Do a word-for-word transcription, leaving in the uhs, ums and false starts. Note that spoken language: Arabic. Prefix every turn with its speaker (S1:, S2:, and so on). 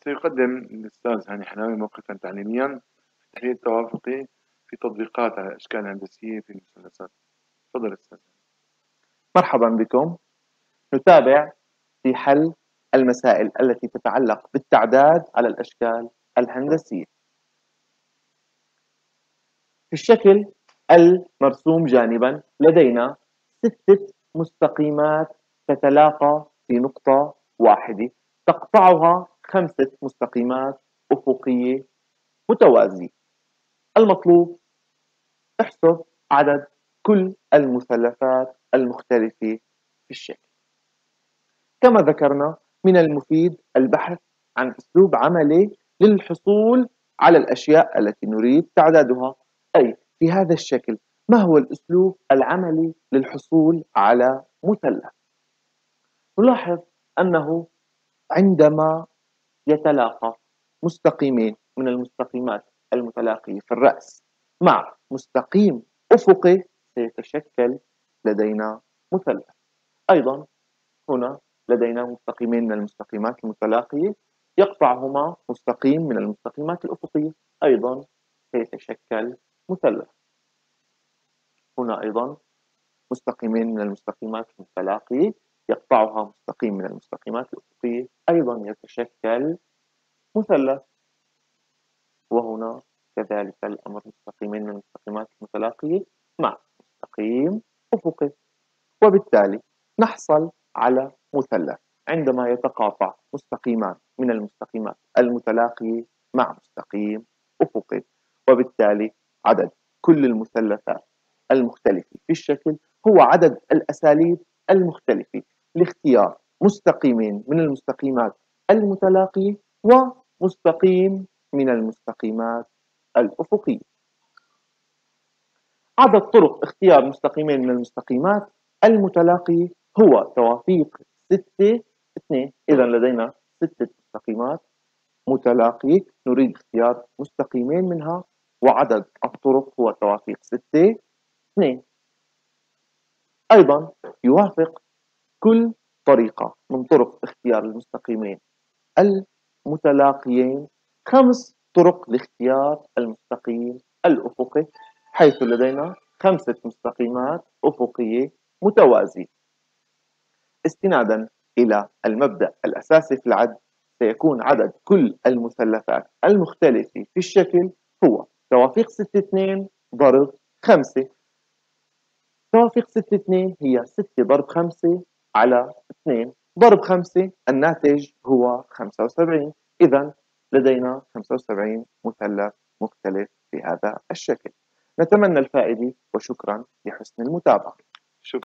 S1: سيقدم الأستاذ هاني حناوي موقفًا تعليميًا في التحليل التوافقي في تطبيقات على الأشكال الهندسية في المثلثات. تفضل أستاذ.
S2: مرحبا بكم. نتابع في حل المسائل التي تتعلق بالتعداد على الأشكال الهندسية. في الشكل المرسوم جانبا لدينا ستة مستقيمات تتلاقى في نقطة واحدة تقطعها خمسة مستقيمات أفقية متوازية. المطلوب احسب عدد كل المثلثات المختلفة في الشكل. كما ذكرنا، من المفيد البحث عن أسلوب عملي للحصول على الأشياء التي نريد تعدادها، أي في هذا الشكل ما هو الأسلوب العملي للحصول على مثلث؟ نلاحظ أنه عندما يتلاقى مستقيمين من المستقيمات المتلاقية في الرأس مع مستقيم أفقي سيتشكل لدينا مثلث. أيضا هنا لدينا مستقيمين من المستقيمات المتلاقية يقطعهما مستقيم من المستقيمات الأفقية، أيضا سيتشكل مثلث. هنا أيضا مستقيمين من المستقيمات المتلاقية يقطعها مستقيم من المستقيمات الأفقية، أيضا يتشكل مثلث. وهنا كذلك الأمر، مستقيمين من المستقيمات المتلاقية مع مستقيم أفقي، وبالتالي نحصل على مثلث عندما يتقاطع مستقيمان من المستقيمات المتلاقية مع مستقيم أفقي. وبالتالي عدد كل المثلثات المختلفة في الشكل هو عدد الأساليب المختلفة لاختيار مستقيمين من المستقيمات المتلاقية ومستقيم من المستقيمات الأفقية. عدد طرق اختيار مستقيمين من المستقيمات المتلاقية هو توافيق ستة اثنين. إذا لدينا ستة مستقيمات متلاقية نريد اختيار مستقيمين منها، وعدد الطرق هو توافيق ستة اثنين. أيضا يوافق كل طريقة من طرق اختيار المستقيمين المتلاقيين خمس طرق لاختيار المستقيم الأفقي، حيث لدينا خمسة مستقيمات أفقية متوازية. استنادا إلى المبدأ الأساسي في العد، سيكون عدد كل المثلثات المختلفة في الشكل هو توافيق ستة اثنين ضرب خمسة. توافيق ستة اثنين هي ستة ضرب خمسة على اثنين ضرب خمسة، الناتج هو خمسة وسبعين. إذا لدينا خمسة وسبعين مثلث مختلف في هذا الشكل. نتمنى الفائدة وشكرا لحسن المتابعة.